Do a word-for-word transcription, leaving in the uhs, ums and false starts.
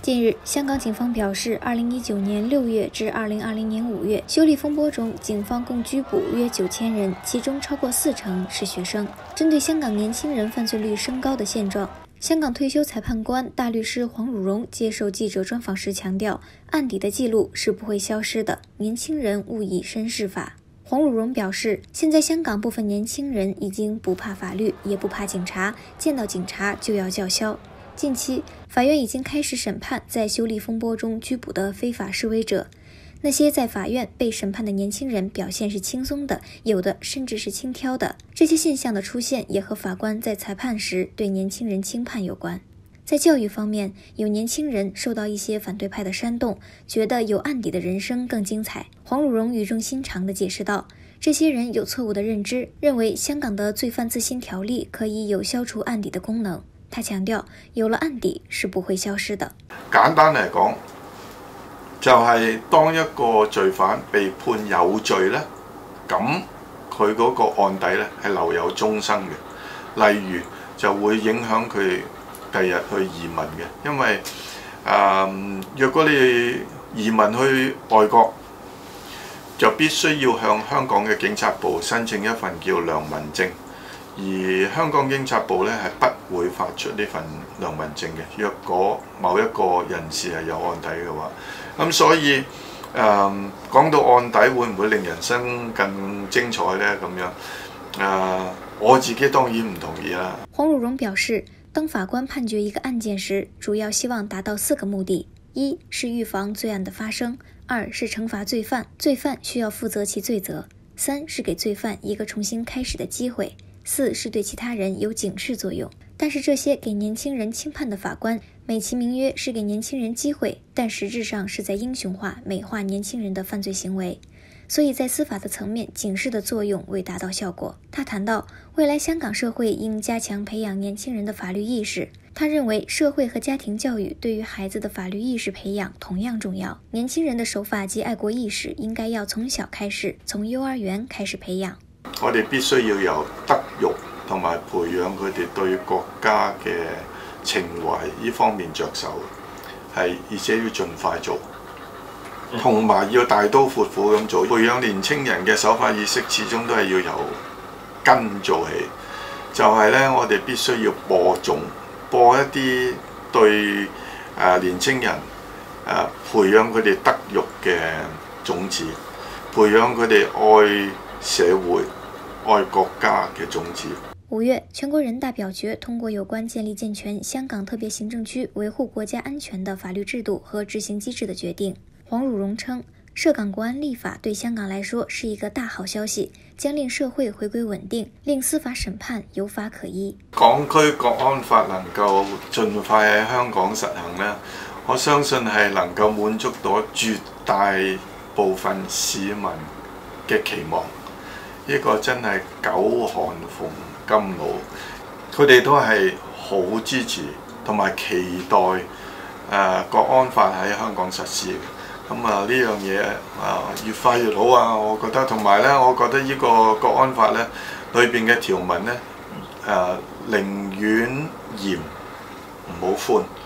近日，香港警方表示，二零一九年六月至二零二零年五月，修例风波中，警方共拘捕约九千人，其中超过四成是学生。针对香港年轻人犯罪率升高的现状，香港退休裁判官大律师黄汝荣接受记者专访时强调，案底的记录是不会消失的，年轻人勿以身试法。黄汝荣表示，现在香港部分年轻人已经不怕法律，也不怕警察，见到警察就要叫嚣。近期，法院已经开始审判在修例风波中拘捕的非法示威者。那些在法院被审判的年轻人表现是轻松的，有的甚至是轻佻的。这些现象的出现也和法官在裁判时对年轻人轻判有关。在教育方面，有年轻人受到一些反对派的煽动，觉得有案底的人生更精彩。黄汝荣语重心长地解释道，这些人有错误的认知，认为香港的罪犯自新条例可以有消除案底的功能。他強調，有了案底是不會消失的。 簡單嚟講，就係、是、當一個罪犯被判有罪咧，咁佢嗰個案底咧係留有終生嘅。例如就會影響佢第日去移民嘅，因為誒、呃，若果你移民去外國，就必須要向香港嘅警察部申請一份叫良民證。而香港警察部咧係不會發出呢份良民證嘅。若果某一個人士係有案底嘅話，咁所以誒、呃、講到案底會唔會令人生更精彩呢？咁樣誒、呃，我自己當然唔同意啦。 黃汝榮表示，當法官判決一個案件時，主要希望達到四個目的：一是預防罪案的發生；二是懲罰罪犯，罪犯需要負責其罪責；三是給罪犯一個重新開始的機會。四是對其他人有警示作用，但是這些給年輕人輕判的法官，美其名曰是給年輕人機會，但實質上是在英雄化、美化年輕人的犯罪行為。所以在司法的層面，警示的作用未達到效果。他談到，未來香港社會應加強培養年輕人的法律意識。他認為，社會和家庭教育對於孩子的法律意識培養同樣重要。年輕人的守法及愛國意識應該要從小開始，從幼兒園開始培養。 我哋必須要由德育同埋培養佢哋對國家嘅情懷呢方面着手，係而且要盡快做，同埋要大刀闊斧咁做。培養年青人嘅守法意識，始終都係要由根做起。就係、是、咧，我哋必須要播種，播一啲對誒年青人誒培養佢哋德育嘅種子，培養佢哋愛社會、愛國家嘅種子。 五月，全國人大表決通過有關建立健全香港特別行政區維護國家安全的法律制度和執行機制的決定。黃汝榮稱，涉港國安立法對香港來說是一個大好消息，將令社會回歸穩定，令司法審判有法可依。 港區國安法能夠盡快喺香港實行呢，我相信係能夠滿足到絕大部分市民嘅期望。呢個真係久旱逢甘露，佢哋都係好支持同埋期待誒、呃、國安法喺香港實施嘅。咁啊呢樣嘢啊越快越好啊！我覺得同埋咧，我覺得呢個國安法咧裏邊嘅條文咧誒、呃、寧願嚴唔好寬。